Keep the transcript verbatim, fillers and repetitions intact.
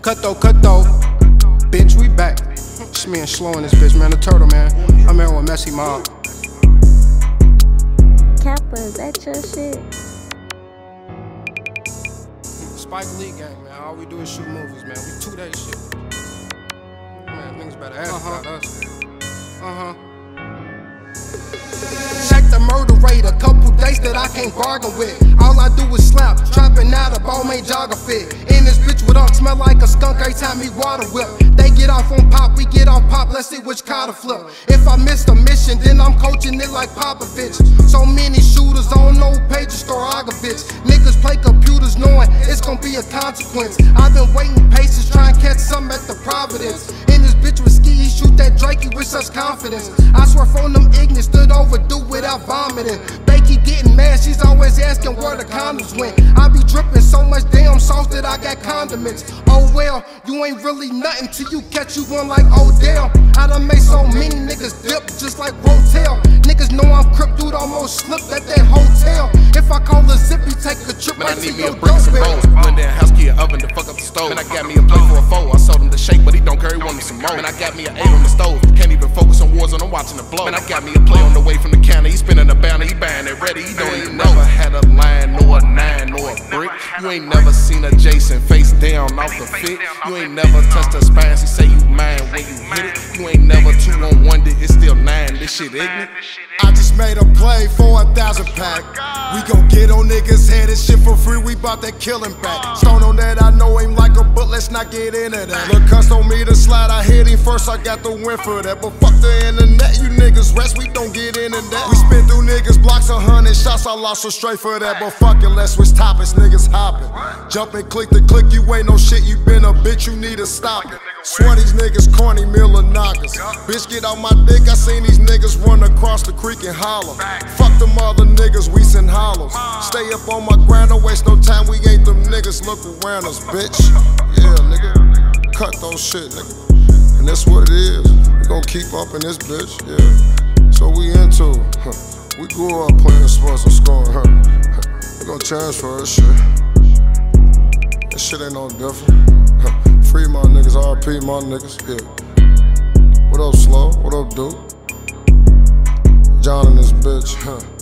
Cut though, cut though. Bitch, we back. It's me and Slow in this bitch, man. The turtle, man. I'm here with Messy Mob. Kappa, is that your shit? Spike Lee gang, man. All we do is shoot movies, man. We two that shit. Man, niggas better ask uh-huh. about us. Uh-huh. Check the murder rate, a couple days that I can't bargain with. All I do is slap, trapping out a Balmain jogger fit. In this bitch with unk, smell like a skunk every time he water whip. They get off on pop, we get off pop, let's see which car to flip. If I missed a mission, then I'm coaching it like Popovich. So many shooters on no pages, Storagovich. Niggas play computers knowing it's gonna be a consequence. I've been waiting patience, trying to catch some at the Providence. In this bitch with ski, he shoot that Drakey with such confidence. I swear phone them ignorant, stood overdue without vomiting. Bakey getting mad, she's always asking where the condoms went. I be dripping so much damn sauce that I got condiments. Oh well, you ain't really nothing till you catch you one like Odell. I done made so many niggas dip just like Rotel. Niggas know I'm crip, dude almost slipped at that hotel. If I call a zippy, take a trip Man, right I to need me your a brick and some doorbell. rolls. Blend in house key, oven to fuck up the stove. Man, I got me a plate for a foe. I sold him the shake, but he don't care, he want me some more. Man, I got me an eight on the stove. Can't even focus on wars, I'm watching the blow. Man, I got me a play on the way from the counter. He spinning a bounty, he buying it ready. He don't even never had a line, nor a nine, nor a brick. You ain't never seen a Jason face down off the fit. You ain't never touched a spine, he say you mine when you hit it. You ain't never two on one, it's still nine. This shit ignorant. I just made a play for a thousand pack. We gon' get on niggas' head and shit for free. We bout that killing back. Stone on that, I know him like a but let's not get into that. Look, cuz on me to slide, I hit him first. I got the win for that. But fuck the internet, you niggas rest. We don't get into that. We spin through niggas blocks a hundred shots. I lost so straight for that. But fuck it, let's switch topics. Niggas hopping, jumping, click to click. You ain't no shit. You been a bitch. You need to stop it. Swear these niggas corny, Miller knockers. Bitch, get out my dick. I seen these niggas run across the creek and holler. Fuck them other niggas, we send hollows. Stay up on my grind, don't waste no time. We ain't them niggas, look around us, bitch. Yeah, nigga, cut those shit, nigga. And that's what it is. We gon' keep up in this bitch, yeah. So we into, huh. We grew up playing sports and scoring, huh. We gon' transfer this shit. This shit ain't no different. Huh. Free my niggas, R I P my niggas, yeah. What up, Slow? What up, dude? John and this bitch, huh?